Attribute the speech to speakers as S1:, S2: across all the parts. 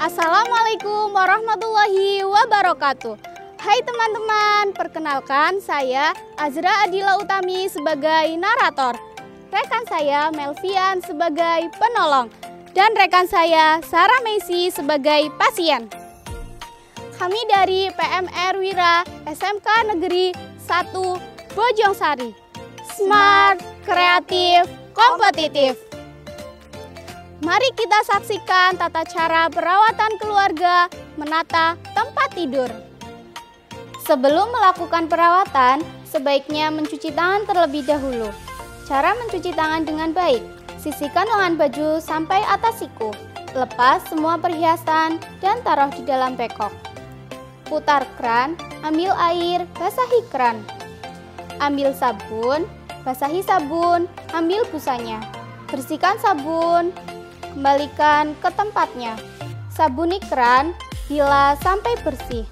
S1: Assalamualaikum warahmatullahi wabarakatuh. Hai teman-teman, perkenalkan saya Azra Adila Utami sebagai narator. Rekan saya Melvian sebagai penolong. Dan rekan saya Sarah Messi sebagai pasien. Kami dari PMR Wira SMK Negeri 1 Bojongsari. Smart, kreatif, kompetitif. Mari kita saksikan tata cara perawatan keluarga menata tempat tidur. Sebelum melakukan perawatan, sebaiknya mencuci tangan terlebih dahulu. Cara mencuci tangan dengan baik, sisihkan lengan baju sampai atas siku. Lepas semua perhiasan dan taruh di dalam pekok. Putar kran, ambil air, basahi kran. Ambil sabun, basahi sabun, ambil busanya. Bersihkan sabun, kembalikan ke tempatnya. Sabuni kran bila sampai bersih.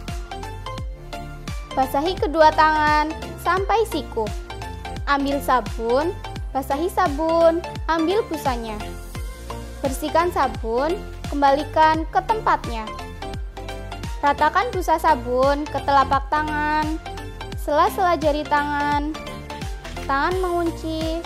S1: Basahi kedua tangan sampai siku. Ambil sabun, basahi sabun, ambil busanya. Bersihkan sabun, kembalikan ke tempatnya. Ratakan busa sabun ke telapak tangan, sela-sela jari tangan, tangan mengunci.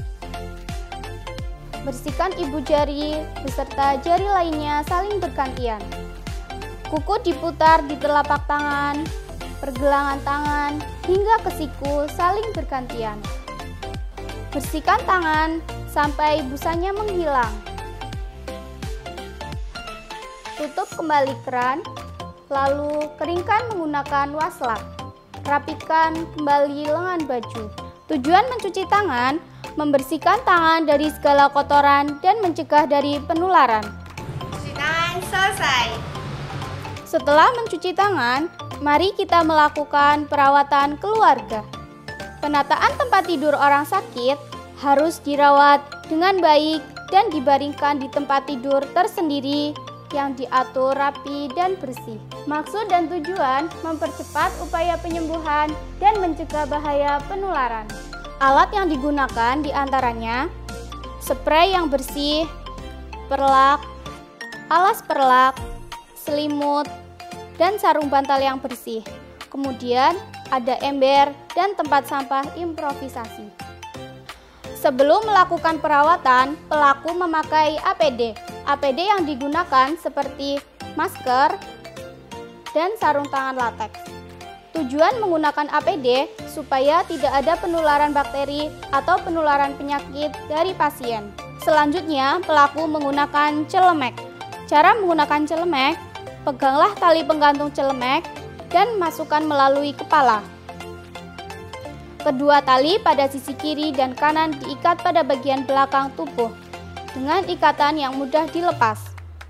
S1: Bersihkan ibu jari beserta jari lainnya saling bergantian. Kuku diputar di telapak tangan, pergelangan tangan hingga ke siku saling bergantian. Bersihkan tangan sampai busanya menghilang. Tutup kembali kran, lalu keringkan menggunakan waslap. Rapikan kembali lengan baju. Tujuan mencuci tangan, membersihkan tangan dari segala kotoran dan mencegah dari penularan.
S2: Cuci tangan selesai.
S1: Setelah mencuci tangan, mari kita melakukan perawatan keluarga. Penataan tempat tidur orang sakit harus dirawat dengan baik dan dibaringkan di tempat tidur tersendiri yang diatur rapi dan bersih. Maksud dan tujuan mempercepat upaya penyembuhan dan mencegah bahaya penularan. Alat yang digunakan diantaranya spray yang bersih, perlak, alas perlak, selimut, dan sarung bantal yang bersih. Kemudian ada ember dan tempat sampah improvisasi. Sebelum melakukan perawatan, pelaku memakai APD. APD yang digunakan seperti masker dan sarung tangan latex. Tujuan menggunakan APD supaya tidak ada penularan bakteri atau penularan penyakit dari pasien. Selanjutnya, pelaku menggunakan celemek. Cara menggunakan celemek, peganglah tali penggantung celemek dan masukkan melalui kepala. Kedua tali pada sisi kiri dan kanan diikat pada bagian belakang tubuh dengan ikatan yang mudah dilepas.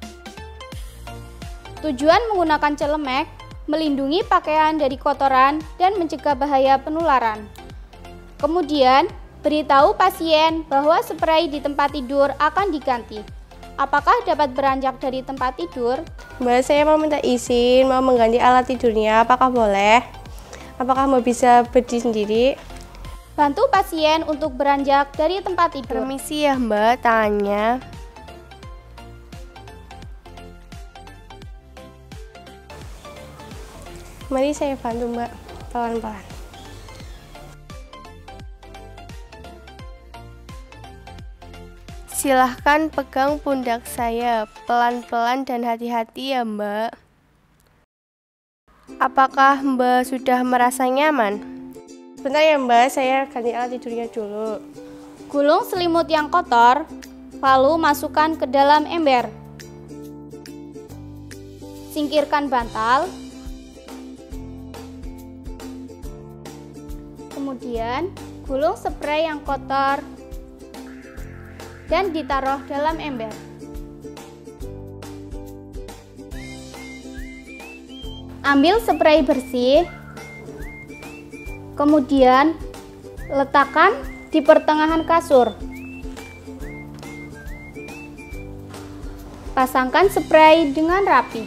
S1: Tujuan menggunakan celemek, melindungi pakaian dari kotoran dan mencegah bahaya penularan. Kemudian, beritahu pasien bahwa spray di tempat tidur akan diganti. Apakah dapat beranjak dari tempat tidur?
S2: Mbak, saya mau minta izin, mau mengganti alat tidurnya, apakah boleh? Apakah Mbak bisa berdiri sendiri?
S1: Bantu pasien untuk beranjak dari tempat tidur.
S2: Permisi ya Mbak, tangannya. Mari saya bantu Mbak, pelan-pelan. Silahkan pegang pundak saya, pelan-pelan dan hati-hati ya Mbak. Apakah Mbak sudah merasa nyaman? Bentar ya Mbak, saya ganti alat tidurnya dulu.
S1: Gulung selimut yang kotor, lalu masukkan ke dalam ember. Singkirkan bantal. Kemudian, gulung spray yang kotor dan ditaruh dalam ember. Ambil spray bersih, kemudian letakkan di pertengahan kasur. Pasangkan spray dengan rapi.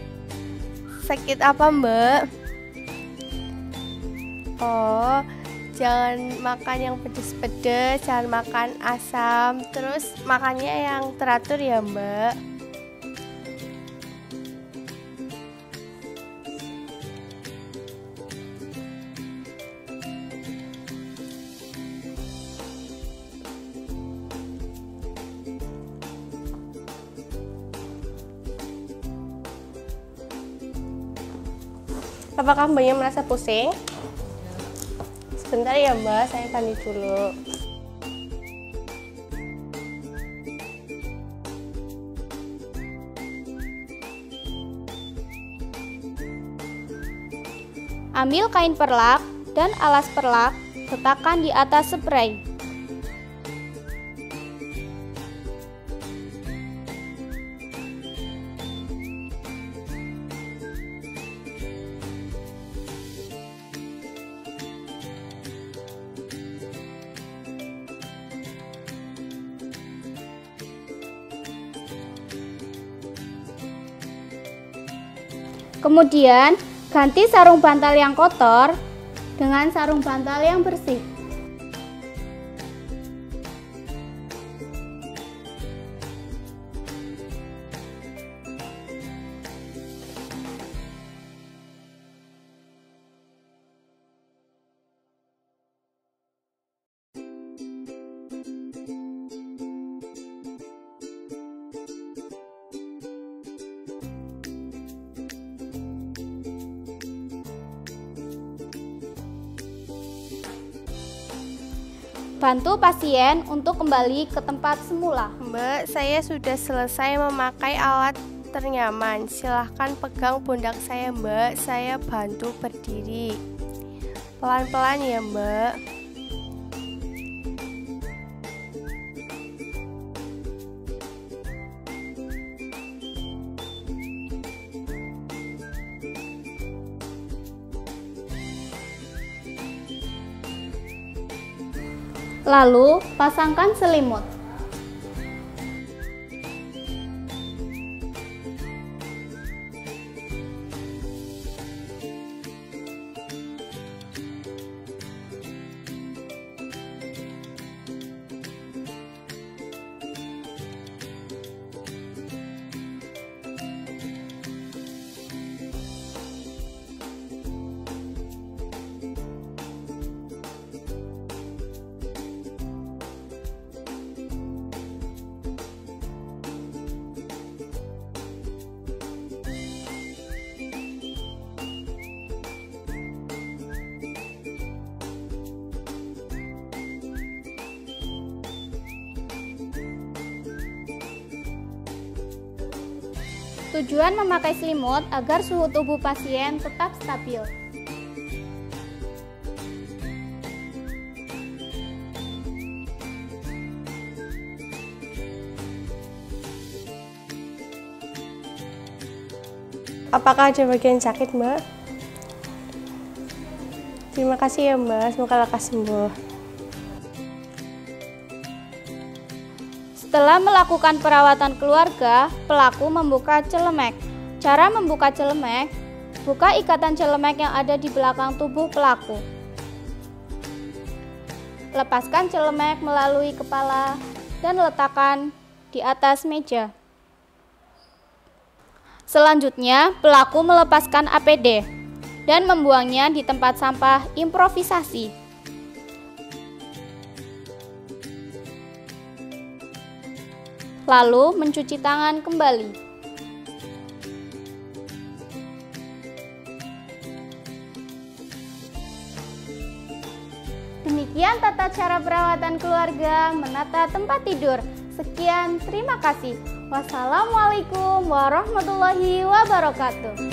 S2: Sakit apa Mbak? Oh, Jangan makan yang pedes-pedes, jangan makan asam, terus makannya yang teratur ya Mbak. Apakah Mbaknya merasa pusing? Sebentar ya Mbak, saya mandi dulu.
S1: Ambil kain perlak dan alas perlak, letakkan di atas spray. Kemudian, ganti sarung bantal yang kotor dengan sarung bantal yang bersih. Bantu pasien untuk kembali ke tempat semula.
S2: Mbak, saya sudah selesai memakai alat ternyaman. Silahkan pegang pundak saya Mbak, saya bantu berdiri. Pelan-pelan ya Mbak.
S1: Lalu, pasangkan selimut. Tujuan memakai selimut agar suhu tubuh pasien tetap stabil.
S2: Apakah ada bagian sakit, Mbak? Terima kasih ya, Mbak. Semoga lekas sembuh.
S1: Setelah melakukan perawatan keluarga, pelaku membuka celemek. Cara membuka celemek, buka ikatan celemek yang ada di belakang tubuh pelaku. Lepaskan celemek melalui kepala dan letakkan di atas meja. Selanjutnya, pelaku melepaskan APD dan membuangnya di tempat sampah improvisasi. Lalu mencuci tangan kembali. Demikian tata cara perawatan keluarga menata tempat tidur. Sekian, terima kasih. Wassalamualaikum warahmatullahi wabarakatuh.